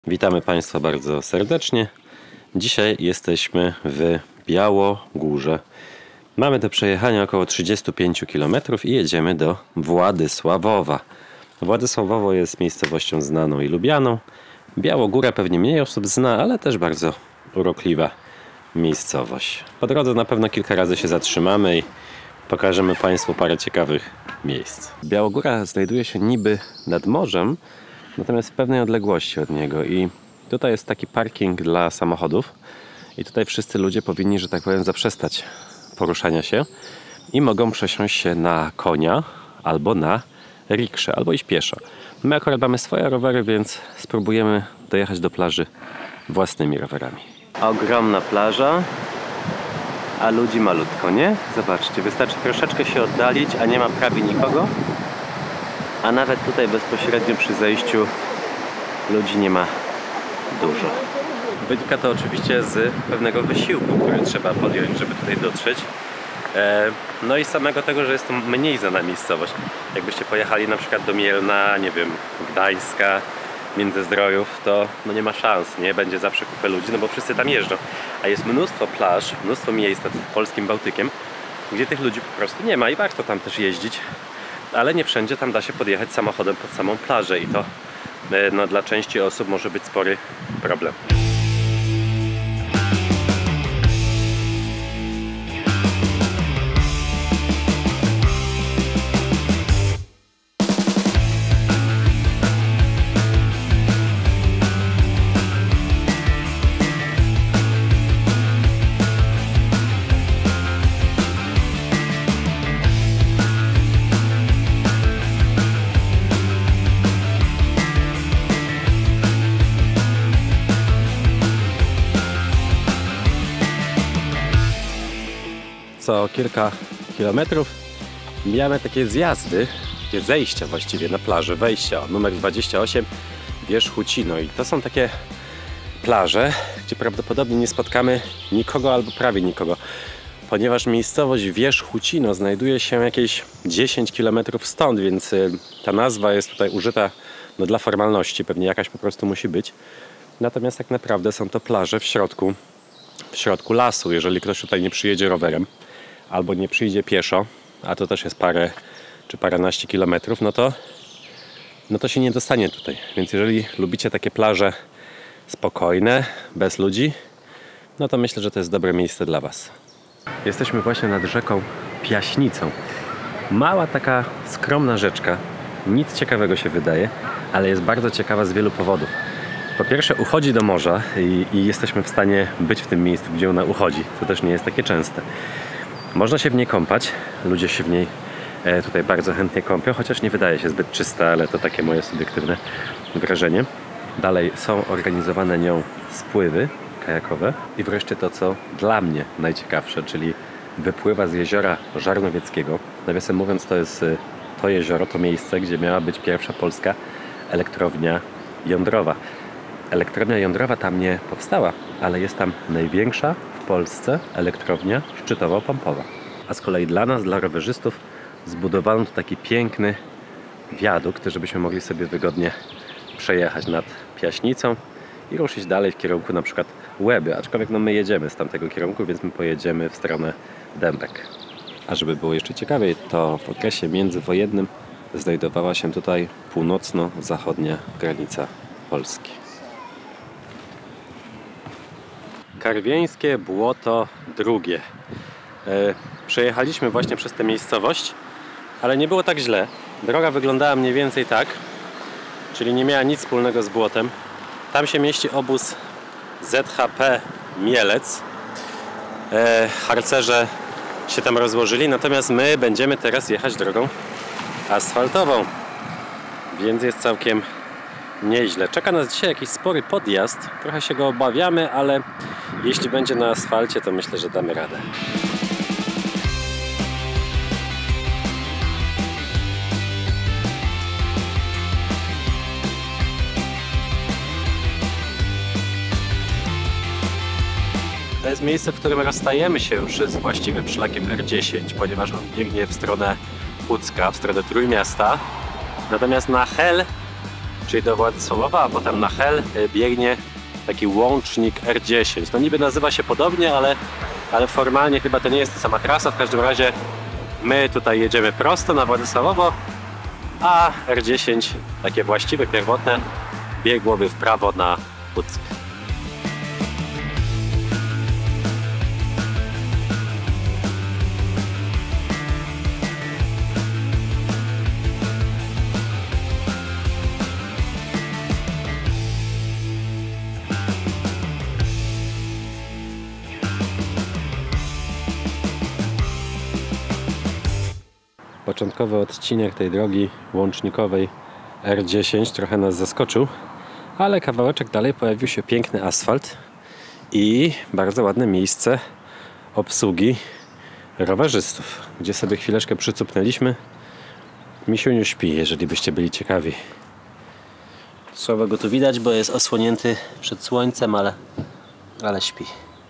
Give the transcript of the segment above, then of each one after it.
Witamy Państwa bardzo serdecznie. Dzisiaj jesteśmy w Białogórze. Mamy do przejechania około 35 km i jedziemy do Władysławowa. Władysławowo jest miejscowością znaną i lubianą. Białogórę pewnie mniej osób zna, ale też bardzo urokliwa miejscowość. Po drodze na pewno kilka razy się zatrzymamy i pokażemy Państwu parę ciekawych miejsc. Białogóra znajduje się niby nad morzem, natomiast w pewnej odległości od niego i tutaj jest taki parking dla samochodów i tutaj wszyscy ludzie powinni, że tak powiem, zaprzestać poruszania się i mogą przesiąść się na konia albo na rikszę, albo iść pieszo. My akurat mamy swoje rowery, więc spróbujemy dojechać do plaży własnymi rowerami. Ogromna plaża, a ludzi malutko, nie? Zobaczcie, wystarczy troszeczkę się oddalić, a nie ma prawie nikogo. A nawet tutaj bezpośrednio przy zejściu ludzi nie ma dużo. Wynika to oczywiście z pewnego wysiłku, który trzeba podjąć, żeby tutaj dotrzeć. No i samego tego, że jest to mniej znana miejscowość. Jakbyście pojechali na przykład do Mielna, nie wiem, Gdańska, Międzyzdrojów, to no nie ma szans, nie? Będzie zawsze kupę ludzi, no bo wszyscy tam jeżdżą. A jest mnóstwo plaż, mnóstwo miejsc nad polskim Bałtykiem, gdzie tych ludzi po prostu nie ma i warto tam też jeździć. Ale nie wszędzie tam da się podjechać samochodem pod samą plażę i to no, dla części osób może być spory problem. Co kilka kilometrów mijamy takie zjazdy, takie zejścia właściwie na plaży, wejścia numer 28 Wierzchucino i to są takie plaże, gdzie prawdopodobnie nie spotkamy nikogo albo prawie nikogo, ponieważ miejscowość Wierzchucino znajduje się jakieś 10 km stąd, więc ta nazwa jest tutaj użyta no, dla formalności, pewnie jakaś po prostu musi być. Natomiast tak naprawdę są to plaże w środku lasu, jeżeli ktoś tutaj nie przyjedzie rowerem albo nie przyjdzie pieszo, a to też jest parę czy paręnaście kilometrów, no to się nie dostanie tutaj. Więc jeżeli lubicie takie plaże spokojne, bez ludzi, no to myślę, że to jest dobre miejsce dla Was. Jesteśmy właśnie nad rzeką Piaśnicą. Mała taka skromna rzeczka, nic ciekawego się wydaje, ale jest bardzo ciekawa z wielu powodów. Po pierwsze uchodzi do morza i jesteśmy w stanie być w tym miejscu, gdzie ona uchodzi. To też nie jest takie częste. Można się w niej kąpać, ludzie się w niej tutaj bardzo chętnie kąpią, chociaż nie wydaje się zbyt czysta, ale to takie moje subiektywne wrażenie. Dalej są organizowane nią spływy kajakowe i wreszcie to, co dla mnie najciekawsze, czyli wypływa z jeziora Żarnowieckiego. Nawiasem mówiąc, to jest to jezioro, to miejsce, gdzie miała być pierwsza polska elektrownia jądrowa. Elektrownia jądrowa tam nie powstała, ale jest tam największa w Polsce elektrownia szczytowo-pompowa. A z kolei dla nas, dla rowerzystów, zbudowano tu taki piękny wiadukt, żebyśmy mogli sobie wygodnie przejechać nad Piaśnicą i ruszyć dalej w kierunku na przykład Łeby. Aczkolwiek no my jedziemy z tamtego kierunku, więc my pojedziemy w stronę Dębek. A żeby było jeszcze ciekawiej, to w okresie międzywojennym znajdowała się tutaj północno-zachodnia granica Polski. Karwieńskie Błoto II. Przejechaliśmy właśnie przez tę miejscowość, ale nie było tak źle. Droga wyglądała mniej więcej tak, czyli nie miała nic wspólnego z błotem. Tam się mieści obóz ZHP Mielec. Harcerze się tam rozłożyli, natomiast my będziemy teraz jechać drogą asfaltową, więc jest całkiem nieźle. Czeka nas dzisiaj jakiś spory podjazd. Trochę się go obawiamy, ale jeśli będzie na asfalcie, to myślę, że damy radę. To jest miejsce, w którym rozstajemy się już z właściwym szlakiem R10, ponieważ on biegnie w stronę Pucka, w stronę Trójmiasta. Natomiast na Hel czyli do Władysławowa, a potem na Hel biegnie taki łącznik R10. No niby nazywa się podobnie, ale formalnie chyba to nie jest ta sama trasa. W każdym razie my tutaj jedziemy prosto na Władysławowo, a R10, takie właściwe, pierwotne, biegłoby w prawo na Puck. Początkowy odcinek tej drogi łącznikowej R10 trochę nas zaskoczył, ale kawałeczek dalej pojawił się piękny asfalt i bardzo ładne miejsce obsługi rowerzystów, gdzie sobie chwileczkę przycupnęliśmy. Misiuniu śpi, jeżeli byście byli ciekawi. Słabo go tu widać, bo jest osłonięty przed słońcem, ale śpi.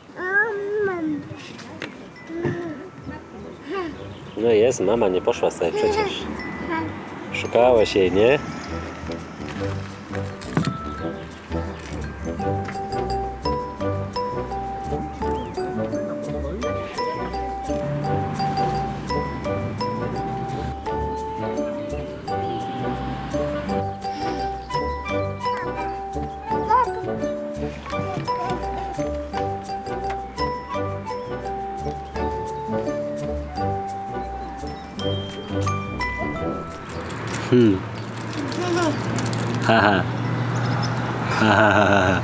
No jest, mama nie poszła sobie przecież. Szukałeś jej, nie? Haha. Haha.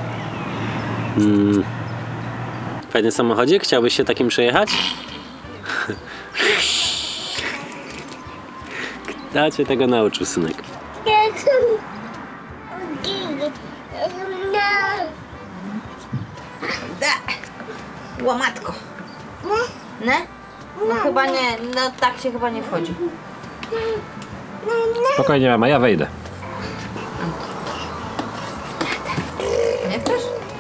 Fajny samochodzik? Chciałbyś się takim przejechać? Kto cię tego nauczył, synek? Łamatko. Ne? No chyba nie, no tak się chyba nie wchodzi. Spokojnie, mama, ja wejdę. Nie chcesz?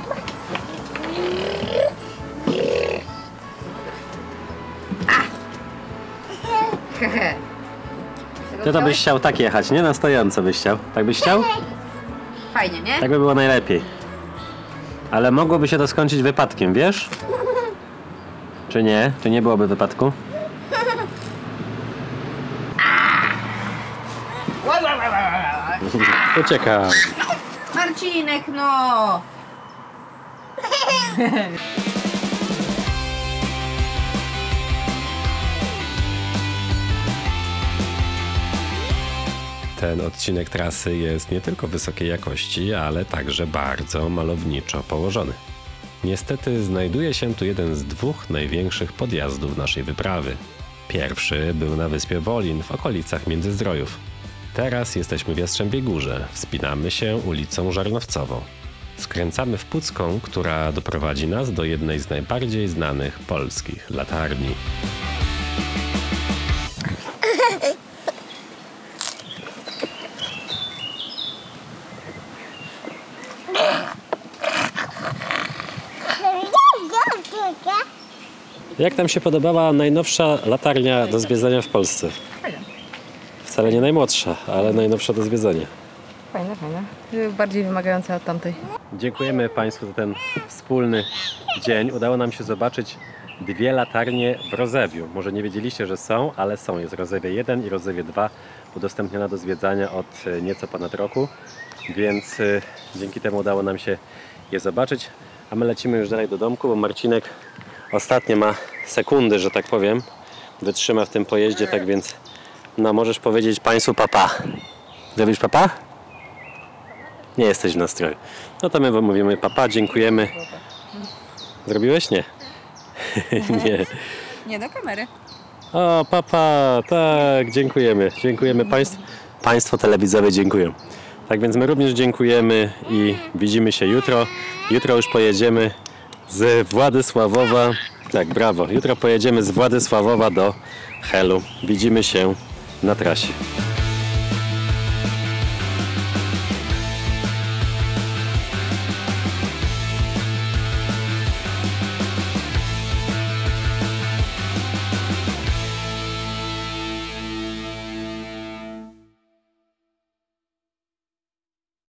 Hehe. Ty to byś chciał tak jechać, nie? Na stojąco byś chciał. Tak byś chciał? Fajnie, nie? Tak by było najlepiej. Ale mogłoby się to skończyć wypadkiem, wiesz? Czy nie? Czy nie byłoby wypadku? Uciekam. Marcinek, no! Ten odcinek trasy jest nie tylko wysokiej jakości, ale także bardzo malowniczo położony. Niestety znajduje się tu jeden z dwóch największych podjazdów naszej wyprawy. Pierwszy był na wyspie Wolin w okolicach Międzyzdrojów. Teraz jesteśmy w Jastrzębiej Górze, wspinamy się ulicą Żarnowcową. Skręcamy w Pucką, która doprowadzi nas do jednej z najbardziej znanych polskich latarni. Jak nam się podobała najnowsza latarnia do zwiedzania w Polsce? Wcale nie najmłodsza, ale najnowsza do zwiedzania. Fajne, fajne. Bardziej wymagające od tamtej. Dziękujemy Państwu za ten wspólny dzień. Udało nam się zobaczyć dwie latarnie w Rozewiu. Może nie wiedzieliście, że są, ale są. Jest Rozewie 1 i Rozewie 2 udostępniona do zwiedzania od nieco ponad roku, więc dzięki temu udało nam się je zobaczyć. A my lecimy już dalej do domku, bo Marcinek ostatnie ma sekundy, że tak powiem, wytrzyma w tym pojeździe, tak więc no możesz powiedzieć Państwu papa. Zrobisz papa? Nie jesteś w nastroju. No to my wam mówimy papa, dziękujemy. Zrobiłeś? Nie. Nie. Nie do kamery. O, papa, tak, dziękujemy. Dziękujemy Państwu. Państwo telewidzowie dziękują. Tak więc my również dziękujemy i widzimy się jutro. Jutro już pojedziemy z Władysławowa. Tak, brawo. Jutro pojedziemy z Władysławowa do Helu. Widzimy się na trasie.